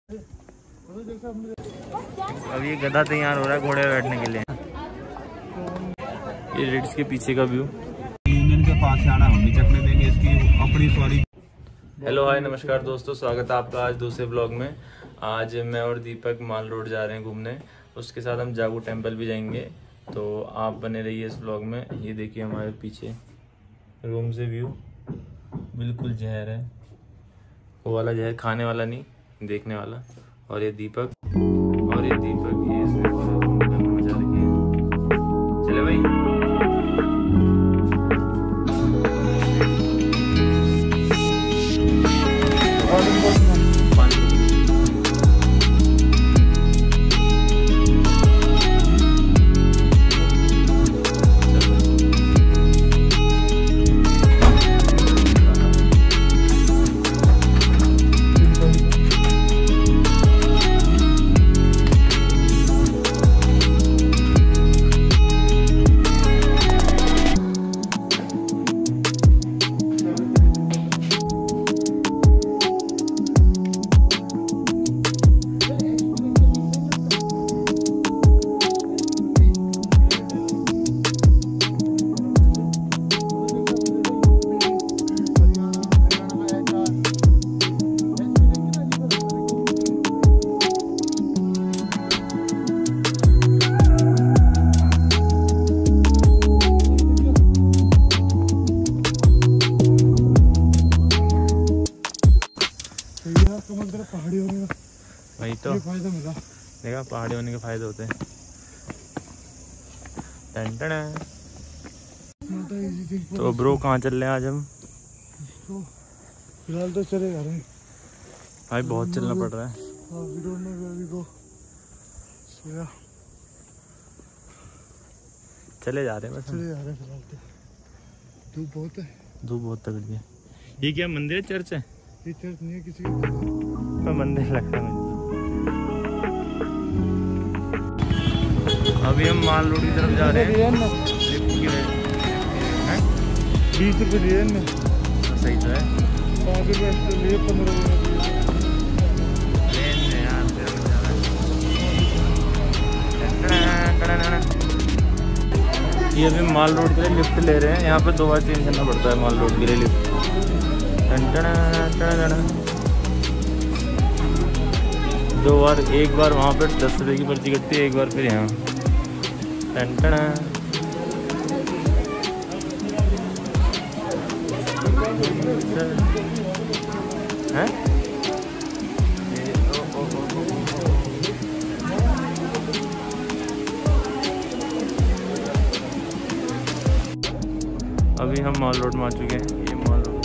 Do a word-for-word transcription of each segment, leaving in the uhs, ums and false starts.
अब ये गधा तैयार हो रहा है घोड़े पे बैठने के लिए। ये रिट्स के पीछे का व्यू। यूनियन के पास से आना हम चकने देंगे इसकी अपनी सॉरी। हेलो हाय नमस्कार दोस्तों, स्वागत है आपका आज दूसरे ब्लॉग में। आज मैं और दीपक माल रोड जा रहे हैं घूमने, उसके साथ हम जागू टेम्पल भी जाएंगे, तो आप बने रहिए इस ब्लॉग में। ये देखिए हमारे पीछे रूम से व्यू, बिल्कुल जहर है, वो वाला जहर, खाने वाला नहीं, देखने वाला। और ये दीपक और ये दीपक ये इसने मजा रखी है। चले भाई, पहाड़ी होने का वही तो फायदा मिला। देखा, पहाड़ी होने के फायदे होते हैं। Ton ton. तो ब्रो कहाँ चल रहे हैं आज हम? तो फिलहाल तो चले जा रहे हैं भाई, बहुत चलना पड़ रहा है। चले जा रहे हैं बस, चले जा रहे हैं फिलहाल तो। धूप बहुत है, धूप बहुत तगड़ी है। ये क्या मंदिर है, चर्च है? ये चर्च नहीं है, किसी का मंदिर लगता है मुझे। अभी हम माल रोड की तरफ जा रहे हैं। बीस रुपये दिए ना, सही तो है। लिए पंद्रह ये अभी माल रोड के लिए लिफ्ट ले रहे हैं। यहाँ पे दो बार चेंज करना पड़ता है माल रोड के लिए लिफ्ट। दो बार, एक बार वहाँ पे दस रुपये की पर्ची कटती है, एक बार फिर यहाँ। हैं? अभी हम मॉल रोड में आ चुके हैं। ये मॉल रोड,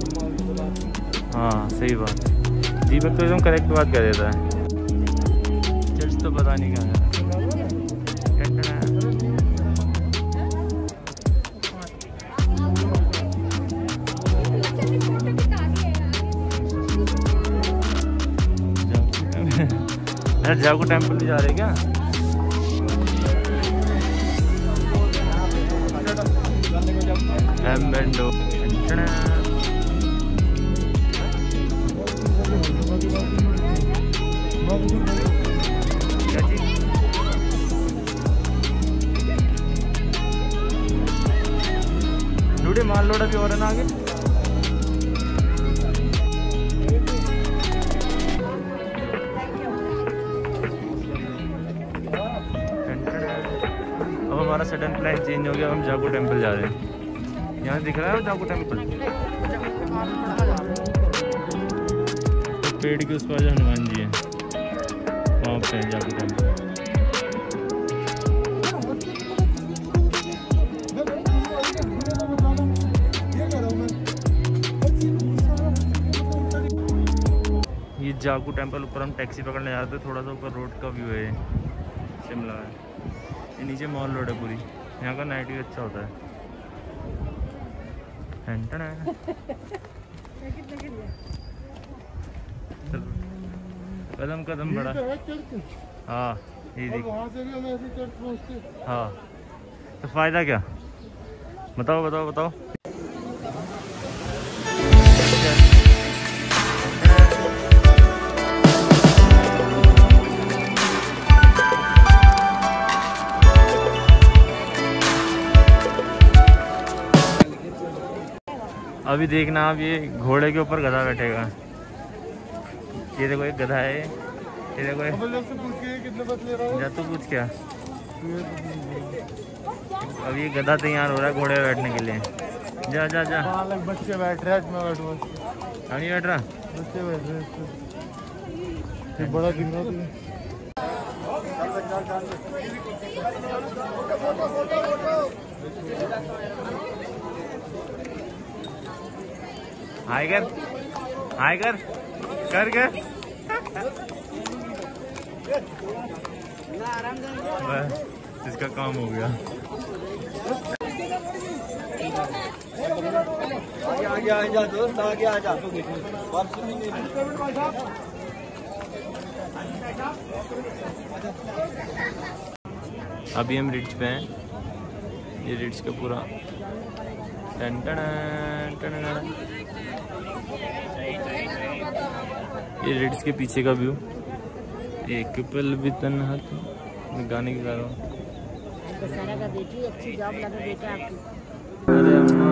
हाँ सही बात। दीपक तो एकदम करेक्ट बात कह देता है। चर्च तो पता नहीं कहाँ है। अरे जागू टेम्पल भी जा रहे क्या? एम्बेंडो डूडे माल लोड अभी और है ना आगे। अब हमारा सडन प्लान चेंज हो गया, हम जागू टेम्पल जा रहे हैं। यहाँ दिख रहा है जागू टेम्पल, तो पेड़ के उस पार जो हनुमान जी है वहाँ पे है जागू टेम्पल। ये जागू टेम्पल ऊपर हम टैक्सी पकड़ने जाते हैं, थोड़ा सा ऊपर रोड का व्यू है, शिमला है। ये नीचे मॉल रोड है पूरी, यहाँ का नाइट व्यू अच्छा होता है। कदम कदम बड़ा। हाँ ये देख, हाँ तो फायदा क्या? बताओ बताओ बताओ। अभी देखना आप, ये घोड़े के ऊपर गधा बैठेगा। ये देखो एक गधा है, ये देखो एक... कितने बच ले रहा है? जा तू पूछ क्या। अब ये गधा तैयार हो रहा है घोड़े बैठने के लिए। जा जा जा। बच्चे बैठ रहे हैं, मैं बैठूंगा। अब नहीं बैठ रहा, बच्चे बैठ रहे हैं। ये बड़ा दिख रहा तुम्हें। हाय कर, हाय कर, कर कर। बस इसका काम हो गया। आगे आ जा दोस्त, आगे आ जा। अभी हम रिड्ज पे हैं। ये रिड्ज का पूरा टन टन टन टन। ये रिड्ज के पीछे का व्यू। एक पल भी तन्हा था, मैं गाने की गा रहा हूँ। दशहरा का बेटी अच्छी जॉब लगे बेटा आपकी। अरे अम्मा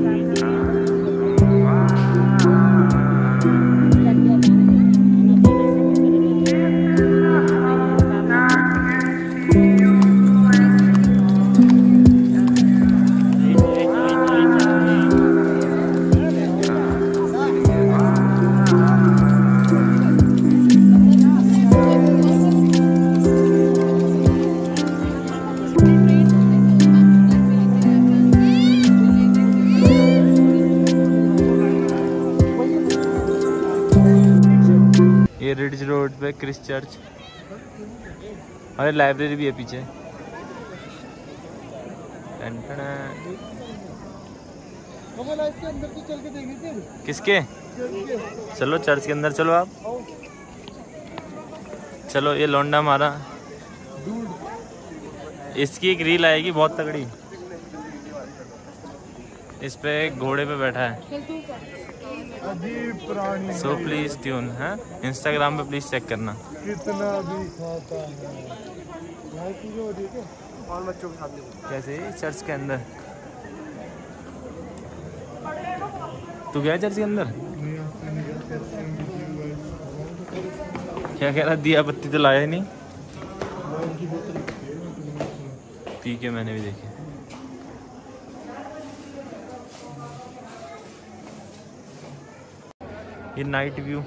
रिड्ज रोड पे क्रिस चर्च। अरे लाइब्रेरी भी है पीछे। इसके अंदर तो चल के देखेंगे। किसके? चलो चर्च के अंदर चलो आप। चलो ये लौंडा हमारा, इसकी एक रील आएगी बहुत तगड़ी। इस पे घोड़े पे बैठा है। अजीब प्राणी। सो प्लीज ट्यून है, इंस्टाग्राम पे प्लीज चेक करना। कितना भी खाता है। और बच्चों के साथ कैसे चर्च के अंदर? तू गया चर्च के अंदर? क्या कह रहा? दिया बत्ती तो लाया नहीं। पी के मैंने भी देखे। ये नाइट व्यू।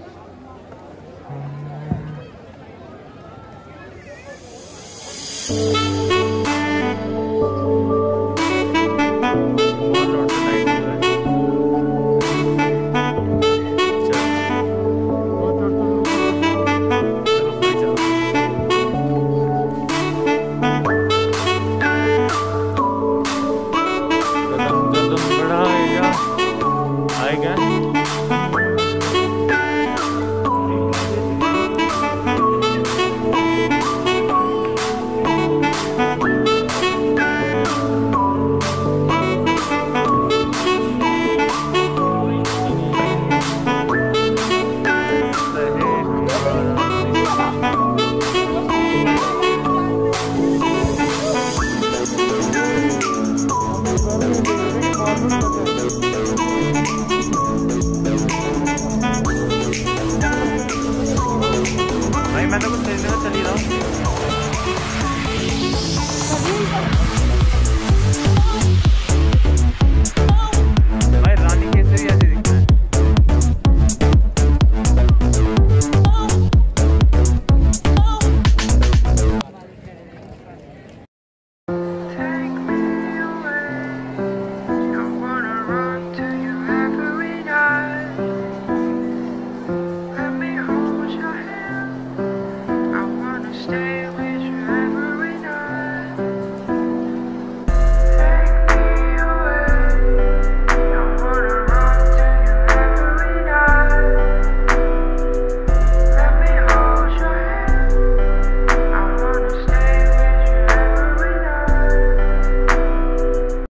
भाई मैं तो कुछ